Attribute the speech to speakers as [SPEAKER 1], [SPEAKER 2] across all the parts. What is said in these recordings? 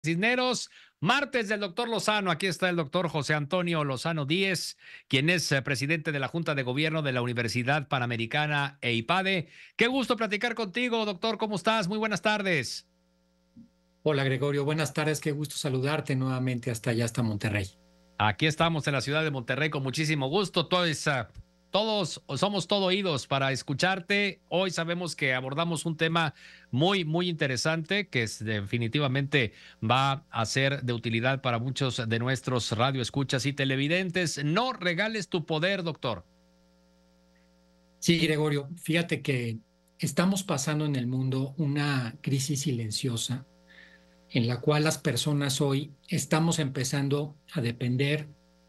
[SPEAKER 1] Cisneros, martes del doctor Lozano. Aquí está el doctor José Antonio Lozano Díez, quien es presidente de la Junta de Gobierno de la Universidad Panamericana e IPADE. Qué gusto platicar contigo, doctor. ¿Cómo estás? Muy buenas tardes.
[SPEAKER 2] Hola Gregorio, buenas tardes, qué gusto saludarte nuevamente hasta Monterrey.
[SPEAKER 1] Aquí estamos en la ciudad de Monterrey con muchísimo gusto. Todos somos todo oídos para escucharte. Hoy sabemos que abordamos un tema muy interesante que definitivamente va a ser de utilidad para muchos de nuestros radioescuchas y televidentes. No regales tu poder, doctor.
[SPEAKER 2] Sí, Gregorio, fíjate que estamos pasando en el mundo una crisis silenciosa en la cual las personas hoy estamos empezando a depender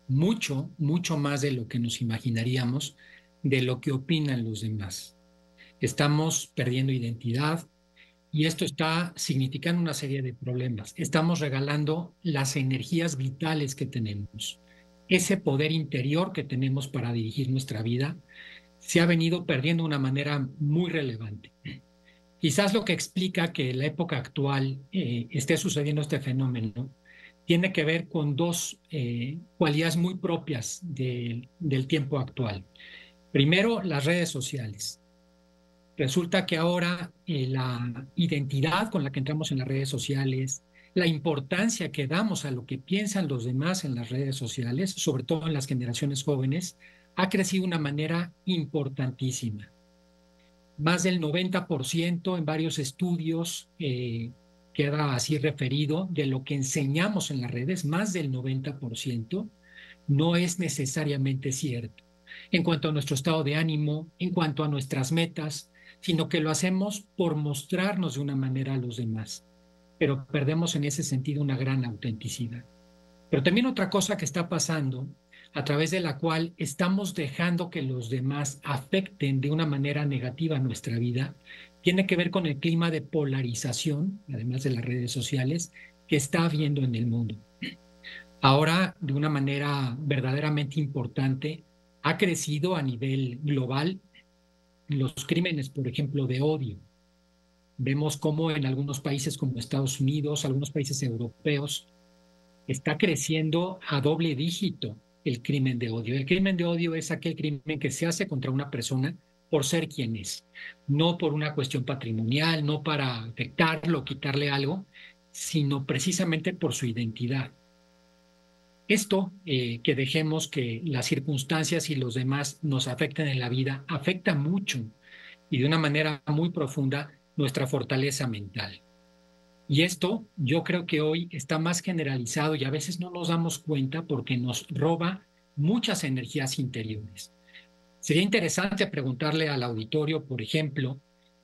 [SPEAKER 2] mucho más de lo que nos imaginaríamos, de lo que opinan los demás. Estamos perdiendo identidad y esto está significando una serie de problemas. Estamos regalando las energías vitales que tenemos, ese poder interior que tenemos para dirigir nuestra vida se ha venido perdiendo de una manera muy relevante. Quizás lo que explica que en la época actual esté sucediendo este fenómeno tiene que ver con dos cualidades muy propias del tiempo actual. Primero, las redes sociales. Resulta que ahora la identidad con la que entramos en las redes sociales, la importancia que damos a lo que piensan los demás en las redes sociales, sobre todo en las generaciones jóvenes, ha crecido de una manera importantísima. Más del 90% en varios estudios queda así referido de lo que enseñamos en las redes, más del 90% no es necesariamente cierto en cuanto a nuestro estado de ánimo, en cuanto a nuestras metas, sino que lo hacemos por mostrarnos de una manera a los demás, pero perdemos en ese sentido una gran autenticidad. Pero también otra cosa que está pasando, a través de la cual estamos dejando que los demás afecten de una manera negativa nuestra vida, tiene que ver con el clima de polarización, además de las redes sociales, que está habiendo en el mundo. Ahora, de una manera verdaderamente importante, ha crecido a nivel global los crímenes, por ejemplo, de odio. Vemos cómo en algunos países como Estados Unidos, algunos países europeos, está creciendo a doble dígito el crimen de odio. El crimen de odio es aquel crimen que se hace contra una persona por ser quien es, no por una cuestión patrimonial, no para afectarlo, quitarle algo, sino precisamente por su identidad. Esto, que dejemos que las circunstancias y los demás nos afecten en la vida, afecta mucho y de una manera muy profunda nuestra fortaleza mental. Y esto yo creo que hoy está más generalizado y a veces no nos damos cuenta porque nos roba muchas energías interiores. Sería interesante preguntarle al auditorio, por ejemplo,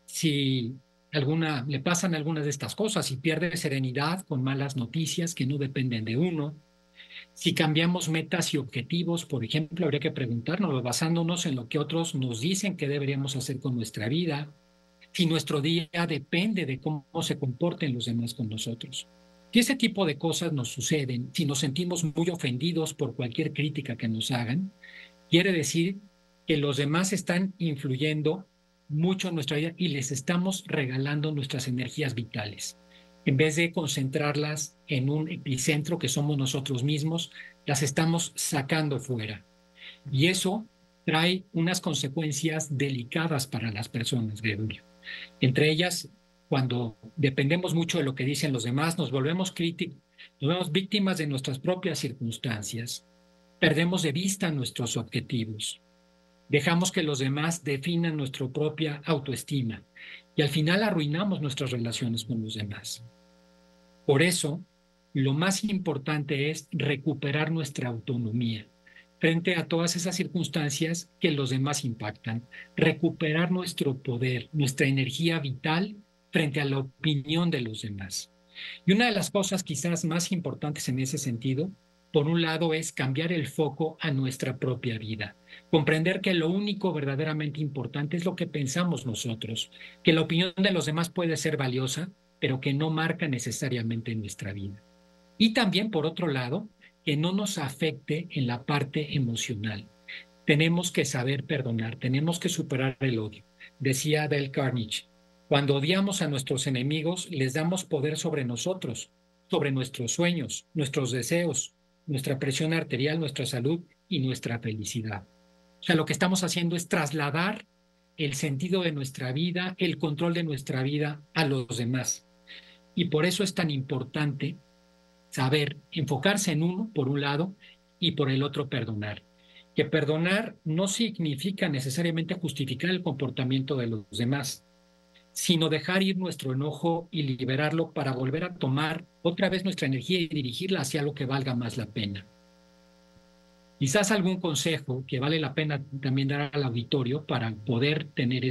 [SPEAKER 2] si le pasan algunas de estas cosas, si pierde serenidad con malas noticias que no dependen de uno, si cambiamos metas y objetivos, por ejemplo, habría que preguntarnos, basándonos en lo que otros nos dicen que deberíamos hacer con nuestra vida, si nuestro día depende de cómo se comporten los demás con nosotros. Si ese tipo de cosas nos suceden, si nos sentimos muy ofendidos por cualquier crítica que nos hagan, quiere decir que los demás están influyendo mucho en nuestra vida y les estamos regalando nuestras energías vitales. En vez de concentrarlas en un epicentro que somos nosotros mismos, las estamos sacando fuera. Y eso trae unas consecuencias delicadas para las personas, Gregorio. Entre ellas, cuando dependemos mucho de lo que dicen los demás, nos volvemos críticos, nos vemos víctimas de nuestras propias circunstancias, perdemos de vista nuestros objetivos, dejamos que los demás definan nuestra propia autoestima y al final arruinamos nuestras relaciones con los demás. Por eso, lo más importante es recuperar nuestra autonomía frente a todas esas circunstancias que los demás impactan, recuperar nuestro poder, nuestra energía vital frente a la opinión de los demás. Y una de las cosas quizás más importantes en ese sentido, por un lado, es cambiar el foco a nuestra propia vida, comprender que lo único verdaderamente importante es lo que pensamos nosotros, que la opinión de los demás puede ser valiosa, pero que no marca necesariamente nuestra vida. Y también, por otro lado, que no nos afecte en la parte emocional. Tenemos que saber perdonar, tenemos que superar el odio. Decía Dale Carnegie, cuando odiamos a nuestros enemigos, les damos poder sobre nosotros, sobre nuestros sueños, nuestros deseos, nuestra presión arterial, nuestra salud y nuestra felicidad. O sea, lo que estamos haciendo es trasladar el sentido de nuestra vida, el control de nuestra vida a los demás. Y por eso es tan importante saber enfocarse en uno, por un lado, y por el otro perdonar. Que perdonar no significa necesariamente justificar el comportamiento de los demás, sino dejar ir nuestro enojo y liberarlo para volver a tomar otra vez nuestra energía y dirigirla hacia lo que valga más la pena. Quizás algún consejo que vale la pena también dar al auditorio para poder tener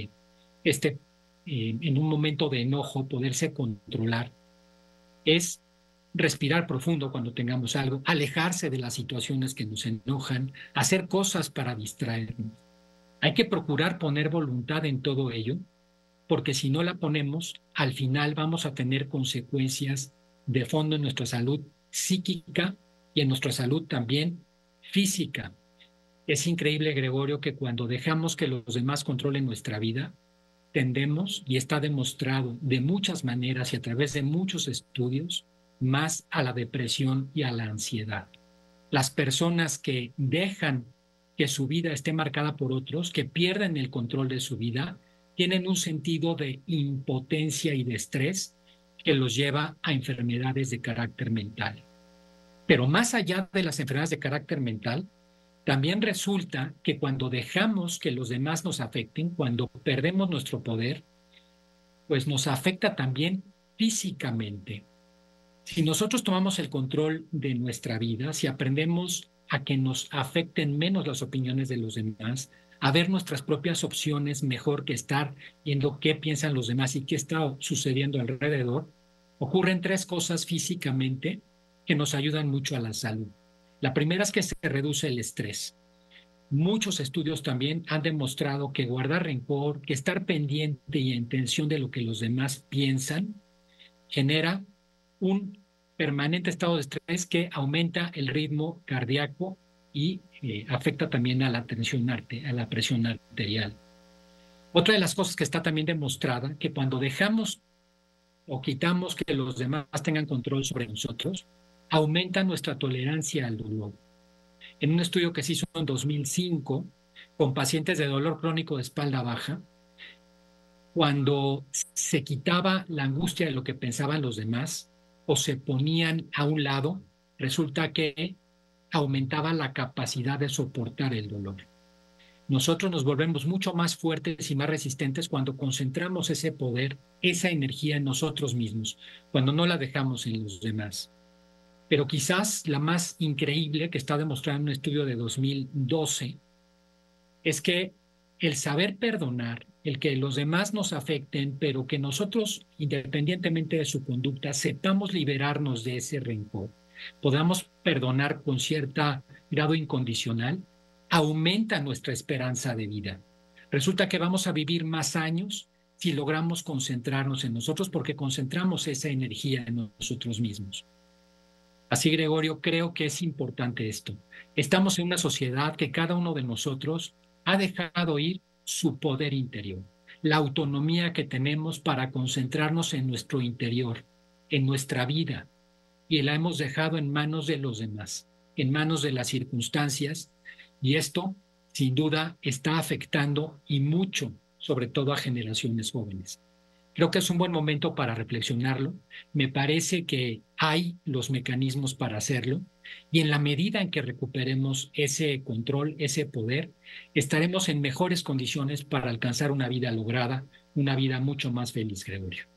[SPEAKER 2] en un momento de enojo, poderse controlar, es respirar profundo cuando tengamos algo, alejarse de las situaciones que nos enojan, hacer cosas para distraernos. Hay que procurar poner voluntad en todo ello, porque si no la ponemos, al final vamos a tener consecuencias de fondo en nuestra salud psíquica y en nuestra salud también física. Es increíble, Gregorio, que cuando dejamos que los demás controlen nuestra vida, tendemos, y está demostrado de muchas maneras y a través de muchos estudios, más a la depresión y a la ansiedad. Las personas que dejan que su vida esté marcada por otros, que pierden el control de su vida, tienen un sentido de impotencia y de estrés que los lleva a enfermedades de carácter mental. Pero más allá de las enfermedades de carácter mental, también resulta que cuando dejamos que los demás nos afecten, cuando perdemos nuestro poder, pues nos afecta también físicamente. Si nosotros tomamos el control de nuestra vida, si aprendemos a que nos afecten menos las opiniones de los demás, a ver nuestras propias opciones mejor que estar viendo qué piensan los demás y qué está sucediendo alrededor, ocurren tres cosas físicamente que nos ayudan mucho a la salud. La primera es que se reduce el estrés. Muchos estudios también han demostrado que guardar rencor, que estar pendiente y en tensión de lo que los demás piensan, genera un permanente estado de estrés que aumenta el ritmo cardíaco y afecta también a la a la presión arterial. Otra de las cosas que está también demostrada, que cuando dejamos o quitamos que los demás tengan control sobre nosotros, aumenta nuestra tolerancia al dolor. En un estudio que se hizo en 2005 con pacientes de dolor crónico de espalda baja, cuando se quitaba la angustia de lo que pensaban los demás o se ponían a un lado, resulta que aumentaba la capacidad de soportar el dolor. Nosotros nos volvemos mucho más fuertes y más resistentes cuando concentramos ese poder, esa energía en nosotros mismos, cuando no la dejamos en los demás. Pero quizás la más increíble que está demostrada en un estudio de 2012 es que el saber perdonar, el que los demás nos afecten, pero que nosotros, independientemente de su conducta, sepamos liberarnos de ese rencor, podamos perdonar con cierto grado incondicional, aumenta nuestra esperanza de vida. Resulta que vamos a vivir más años si logramos concentrarnos en nosotros porque concentramos esa energía en nosotros mismos. Así, Gregorio, creo que es importante esto. Estamos en una sociedad que cada uno de nosotros ha dejado ir su poder interior, la autonomía que tenemos para concentrarnos en nuestro interior, en nuestra vida, y la hemos dejado en manos de los demás, en manos de las circunstancias, y esto, sin duda, está afectando y mucho, sobre todo a generaciones jóvenes. Creo que es un buen momento para reflexionarlo. Me parece que hay los mecanismos para hacerlo y en la medida en que recuperemos ese control, ese poder, estaremos en mejores condiciones para alcanzar una vida lograda, una vida mucho más feliz, Gregorio.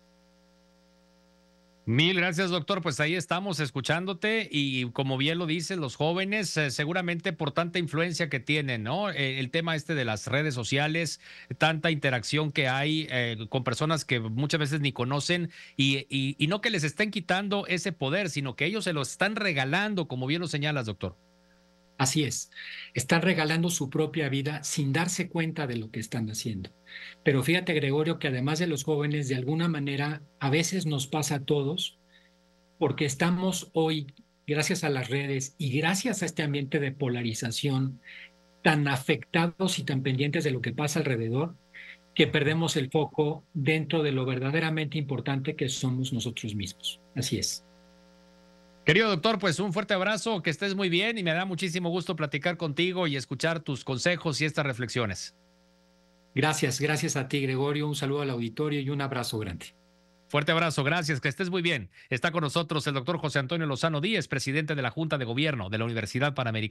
[SPEAKER 1] Mil gracias, doctor. Pues ahí estamos escuchándote y como bien lo dices, los jóvenes, seguramente por tanta influencia que tienen, ¿no? El tema este de las redes sociales, tanta interacción que hay con personas que muchas veces ni conocen y no que les estén quitando ese poder, sino que ellos se lo están regalando, como bien lo señalas, doctor.
[SPEAKER 2] Así es, están regalando su propia vida sin darse cuenta de lo que están haciendo. Pero fíjate, Gregorio, que además de los jóvenes, de alguna manera, a veces nos pasa a todos, porque estamos hoy, gracias a las redes y gracias a este ambiente de polarización, tan afectados y tan pendientes de lo que pasa alrededor, que perdemos el foco dentro de lo verdaderamente importante que somos nosotros mismos. Así es.
[SPEAKER 1] Querido doctor, pues un fuerte abrazo, que estés muy bien y me da muchísimo gusto platicar contigo y escuchar tus consejos y estas reflexiones.
[SPEAKER 2] Gracias, gracias a ti, Gregorio. Un saludo al auditorio y un abrazo grande.
[SPEAKER 1] Fuerte abrazo, gracias, que estés muy bien. Está con nosotros el doctor José Antonio Lozano Díez, presidente de la Junta de Gobierno de la Universidad Panamericana.